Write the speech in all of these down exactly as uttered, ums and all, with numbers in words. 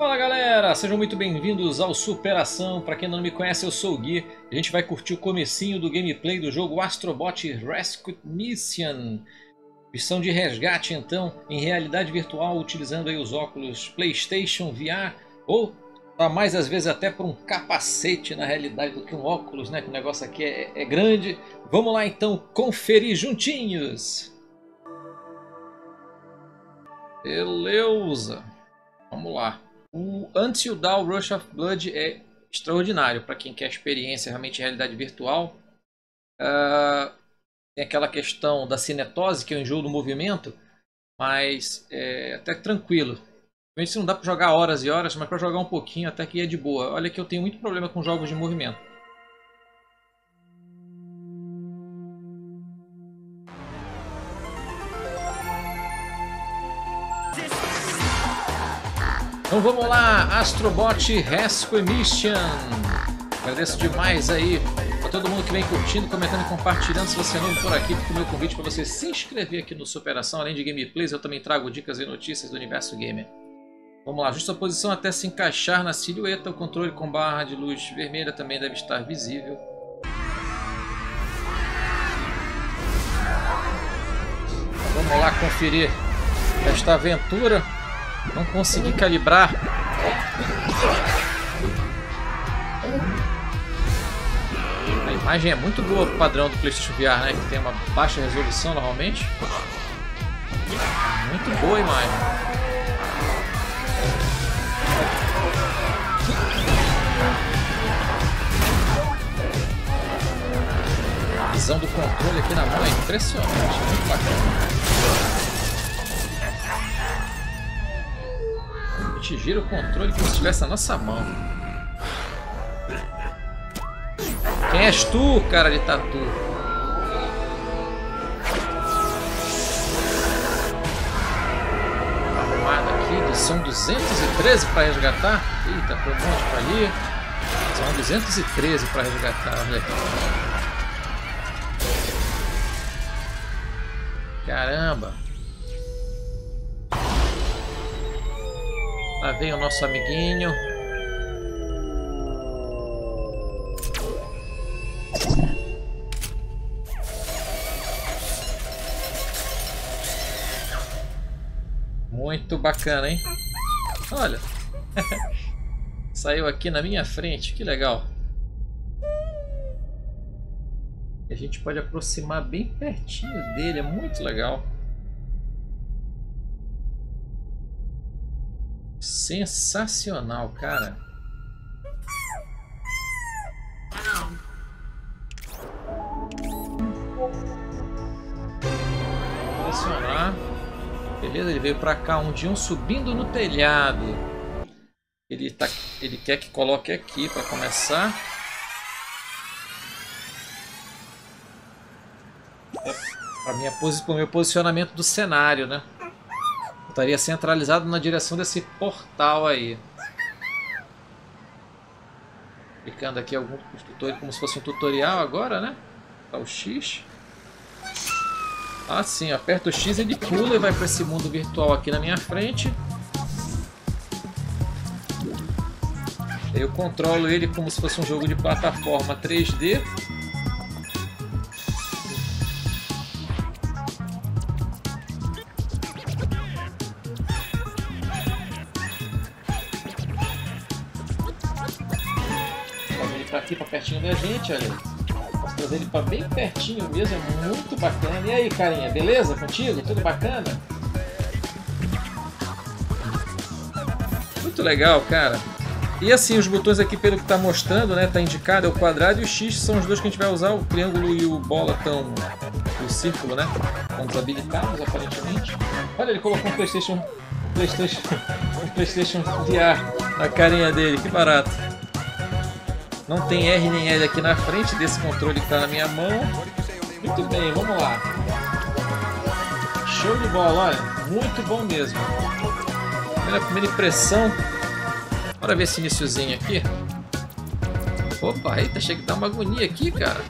Fala galera, sejam muito bem-vindos ao Superação. Para quem não me conhece, eu sou o Gui. A gente vai curtir o comecinho do gameplay do jogo Astrobot Rescue Mission. Missão de resgate então, em realidade virtual, utilizando aí os óculos PlayStation V R, ou tá mais às vezes até por um capacete na realidade do que um óculos, né? Que o negócio aqui é, é grande. Vamos lá então conferir juntinhos. Beleza, vamos lá. O Until Dawn Rush of Blood é extraordinário para quem quer experiência realmente em realidade virtual. Uh, tem aquela questão da cinetose, que é o enjoo do movimento, mas é até tranquilo. Realmente não dá para jogar horas e horas, mas para jogar um pouquinho até que é de boa. Olha que eu tenho muito problema com jogos de movimento. Então vamos lá, Astrobot Rescue Mission. Agradeço demais aí a todo mundo que vem curtindo, comentando e compartilhando. Se você é novo por aqui, fica o meu convite para você se inscrever aqui no Superação. Além de gameplays, eu também trago dicas e notícias do universo gamer. Vamos lá, justa posição até se encaixar na silhueta. O controle com barra de luz vermelha também deve estar visível. Vamos lá conferir esta aventura. Não consegui calibrar. A imagem é muito boa pro padrão do PlayStation V R, né? Que tem uma baixa resolução normalmente. Muito boa a imagem. A visão do controle aqui na mão é impressionante, muito bacana. A gente gira o controle como se estivesse na nossa mão. Quem és tu, cara de tatu? Arrumado aqui, são duzentos e treze para resgatar. Eita, foi um monte para ali. São duzentos e treze para resgatar. Olha aqui. Caramba. Lá vem o nosso amiguinho. Muito bacana, hein? Olha. Saiu aqui na minha frente, que legal. E a gente pode aproximar bem pertinho dele, é muito legal. Sensacional, cara. Pressionar. Beleza, ele veio pra cá, um de um subindo no telhado. Ele, tá, ele quer que coloque aqui para começar. É para minha posi o meu posicionamento do cenário, né? Estaria centralizado na direção desse portal aí. Clicando aqui algum tutorial, como se fosse um tutorial agora, né? Tá o X. Ah, sim, aperta o X, ele pula e vai para esse mundo virtual aqui na minha frente. Eu controlo ele como se fosse um jogo de plataforma três D. Aqui para pertinho da gente, olha. Posso trazer ele para bem pertinho mesmo, é muito bacana. E aí, carinha, beleza contigo? Tudo bacana? Muito legal, cara. E assim, os botões aqui, pelo que está mostrando, né, tá indicado, é o quadrado e o X, são os dois que a gente vai usar. O triângulo e o bola estão, o círculo, né, estão desabilitados aparentemente. Olha, ele colocou um PlayStation, PlayStation, um PlayStation V R na carinha dele, que barato. Não tem R nem L aqui na frente desse controle que está na minha mão. Muito bem, vamos lá. Show de bola, olha. Muito bom mesmo. Primeira, primeira impressão. Bora ver esse iniciozinho aqui. Opa, eita, chega que dá uma agonia aqui, cara.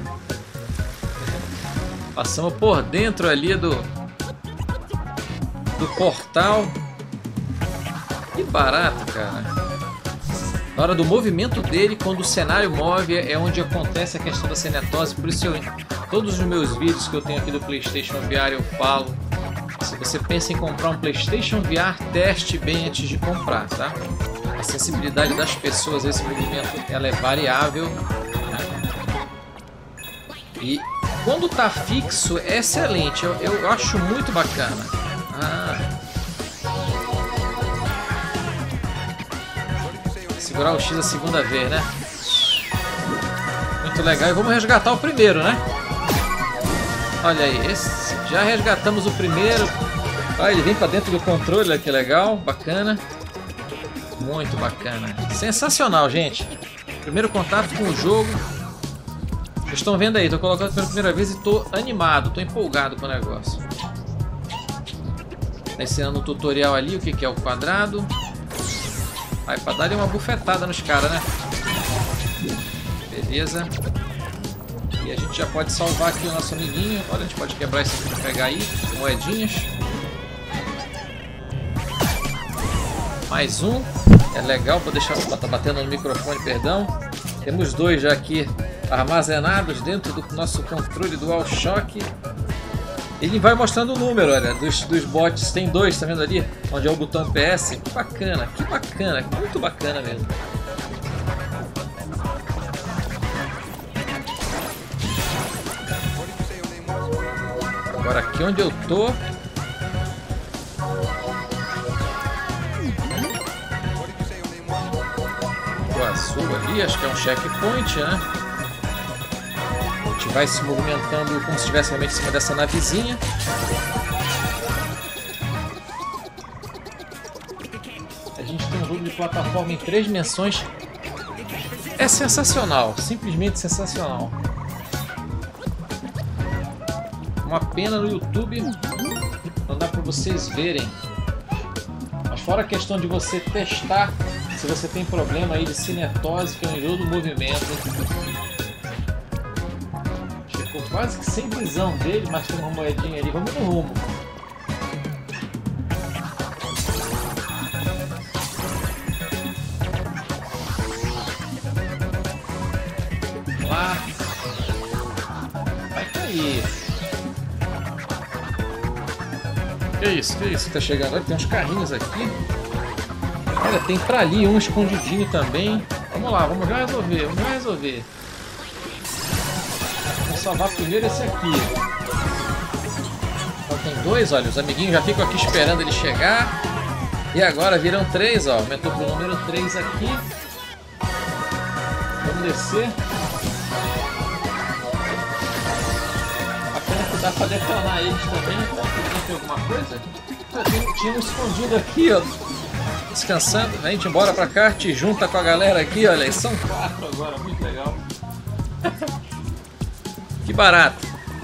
Passamos por dentro ali do, do portal. E barato, cara. Na hora do movimento dele, quando o cenário move, é onde acontece a questão da cinetose. Por isso, eu, todos os meus vídeos que eu tenho aqui do PlayStation V R, eu falo: se você pensa em comprar um PlayStation V R, teste bem antes de comprar, tá? A sensibilidade das pessoas a esse movimento, ela é variável, né? E quando tá fixo, é excelente. Eu, eu acho muito bacana. Ah. Segurar o X a segunda vez, né? Muito legal. E vamos resgatar o primeiro, né? Olha aí, esse, já resgatamos o primeiro. Ah, ele vem para dentro do controle, olha que legal, bacana. Muito bacana. Sensacional, gente. Primeiro contato com o jogo. Vocês estão vendo aí, estou colocando pela primeira vez e estou animado, estou empolgado com o negócio. Tá ensinando um tutorial ali, o que, que é o quadrado. Aí para dar uma bufetada nos caras, né? Beleza. E a gente já pode salvar aqui o nosso amiguinho. Olha, a gente pode quebrar isso aqui para pegar aí. Moedinhas. Mais um. É legal, vou deixar. Tá batendo no microfone, perdão. Temos dois já aqui armazenados dentro do nosso controle DualShock. Ele vai mostrando o número, olha, dos, dos bots. Tem dois, tá vendo ali? Onde é o botão P S. Que bacana, que bacana, muito bacana mesmo. Agora aqui onde eu tô. O azul ali, acho que é um checkpoint, né? A gente vai se movimentando como se estivesse realmente em cima dessa navezinha. A gente tem um jogo de plataforma em três dimensões. É sensacional, simplesmente sensacional. Uma pena no YouTube não dá para vocês verem. Mas fora a questão de você testar se você tem problema aí de cinetose, que é um enjoo do movimento. Ficou quase que sem visão dele, mas tem uma moedinha ali. Vamos no rumo. Vamos lá. Vai cair. Que isso, que isso que tá chegando? Olha, tem uns carrinhos aqui. Olha, tem pra ali um escondidinho também. Vamos lá, vamos já resolver, vamos já resolver. Vou salvar primeiro esse aqui. Então tem dois, olha, os amiguinhos já ficam aqui esperando ele chegar. E agora viram três, ó. Aumentou pro número três aqui. Vamos descer. Bacana que dá pra detonar eles também. Tem alguma coisa? Tinha, tinha um escondido aqui, ó. Descansando, a gente bora pra cá, te junta com a galera aqui, olha, são quatro agora, muito legal. Que barato.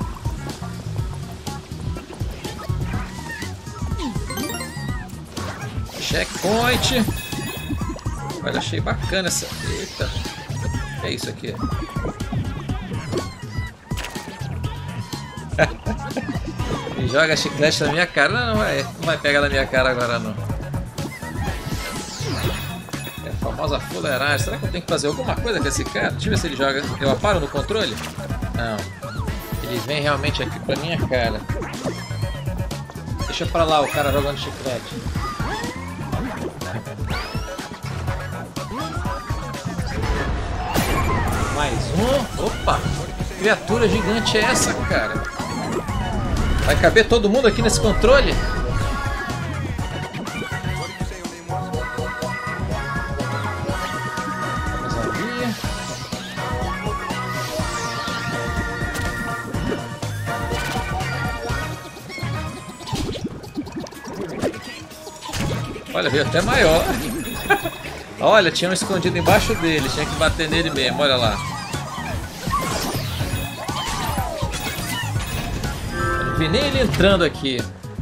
Checkpoint. Olha, achei bacana essa. Eita, que é isso aqui? E joga chiclete na minha cara. Não, não vai, não vai pegar na minha cara agora não. A famosa fuleiragem. Será que eu tenho que fazer alguma coisa com esse cara? Deixa eu ver se ele joga. Eu aparo no controle? Não. Ele vem realmente aqui pra minha cara. Deixa pra lá o cara jogando chiclete. Mais um. Opa! Que criatura gigante é essa, cara? Vai caber todo mundo aqui nesse controle? Olha, veio até maior. Olha, tinha um escondido embaixo dele. Tinha que bater nele mesmo, olha lá. Não vi nem ele entrando aqui.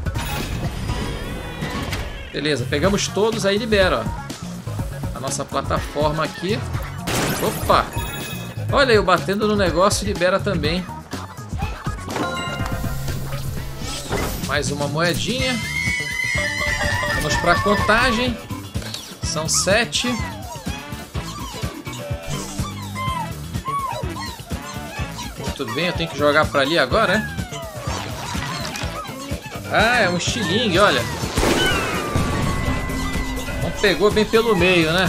Beleza, pegamos todos, aí libera, ó. A nossa plataforma aqui. Opa! Olha, eu batendo no negócio libera também. Mais uma moedinha. Vamos para a contagem. São sete. Muito bem, eu tenho que jogar pra ali agora, né? Ah, é um estilingue, olha. Não pegou bem pelo meio, né?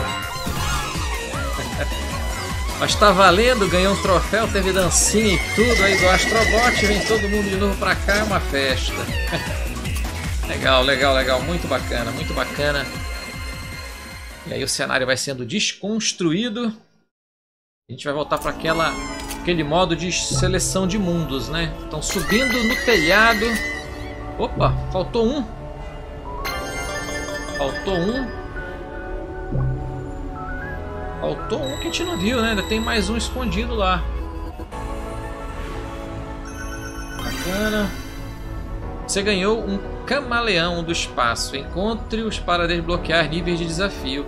Mas tá valendo, ganhou um troféu, teve dancinha e tudo aí do Astrobot, vem todo mundo de novo pra cá, é uma festa. Legal, legal, legal, muito bacana, muito bacana. E aí o cenário vai sendo desconstruído. A gente vai voltar para aquela aquele modo de seleção de mundos, né? Estão subindo no telhado. Opa, faltou um. Faltou um. Faltou um que a gente não viu, né? Ainda tem mais um escondido lá. Bacana. Você ganhou um camaleão do espaço. Encontre-os para desbloquear níveis de desafio.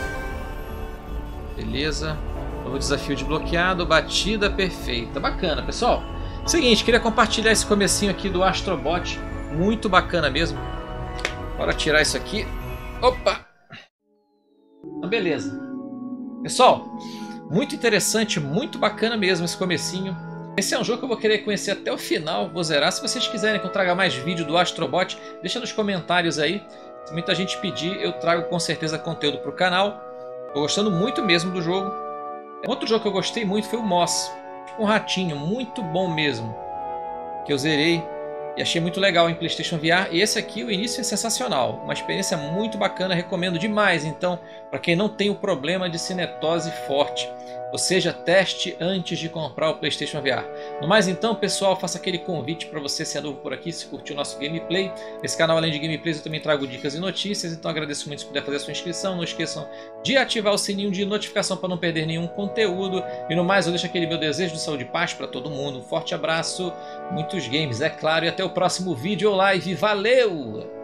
Beleza. Novo desafio desbloqueado. Batida perfeita. Bacana, pessoal. Seguinte, queria compartilhar esse comecinho aqui do Astrobot. Muito bacana mesmo. Bora tirar isso aqui. Opa! Beleza. Pessoal, muito interessante, muito bacana mesmo esse comecinho. Esse é um jogo que eu vou querer conhecer até o final, vou zerar. Se vocês quiserem que eu traga mais vídeo do Astrobot, deixa nos comentários aí. Se muita gente pedir, eu trago com certeza conteúdo para o canal. Estou gostando muito mesmo do jogo. Outro jogo que eu gostei muito foi o Moss, tipo um ratinho, muito bom mesmo, que eu zerei e achei muito legal em PlayStation V R. E esse aqui, o início é sensacional, uma experiência muito bacana, recomendo demais. Então, para quem não tem o problema de cinetose forte, ou seja, teste antes de comprar o PlayStation V R. No mais então, pessoal, faço aquele convite para você, se é novo por aqui, se curtiu o nosso gameplay. Nesse canal, além de gameplays, eu também trago dicas e notícias, então agradeço muito se puder fazer a sua inscrição. Não esqueçam de ativar o sininho de notificação para não perder nenhum conteúdo. E no mais, eu deixo aquele meu desejo de saúde e paz para todo mundo. Um forte abraço, muitos games, é claro, e até o próximo vídeo ou live. Valeu!